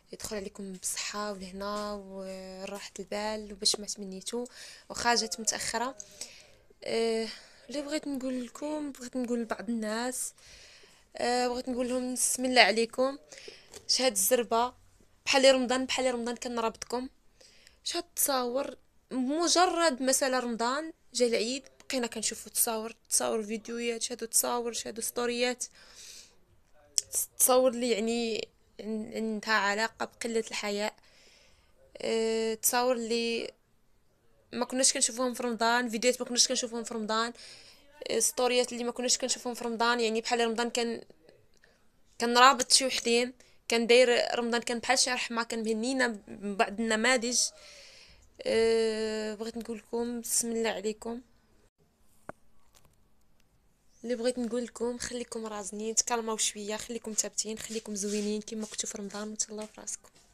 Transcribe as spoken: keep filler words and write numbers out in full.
يدخل عليكم بالصحة والهنا وراحة البال وباش ما تمنيتو وخرجت متأخرة. أه اللي بغيت نقول لكم، بغيت نقول لبعض الناس، أه بغيت نقول لهم بسم الله عليكم. شهاد الزربة بحال رمضان، بحال رمضان كنرابطكم. شهاد تصاور مجرد مسألة رمضان جا العيد بقينا كنشوفو تصاور تصاور فيديوهات، شهادو تصاور، شهادو ستوريات، تصور لي يعني عن- عندها علاقة بقلة الحياء. أه تصاور لي ما كناش كنشوفوهم في رمضان، فيديوهات ما كناش كنشوفوهم في رمضان، أه ستوريات اللي ما كناش كنشوفوهم في رمضان. يعني بحال رمضان كان كان رابط شي وحدين، كان داير رمضان كان بحال شي رحمة، كان مهنينا ببعض النماذج. أه بغيت نقول لكم بسم الله عليكم. اللي بغيت نقول لكم خليكم رازنين، تكلموا شويه، خليكم ثابتين، خليكم زوينين كما كنتو في رمضان، وتهلاو في راسكم.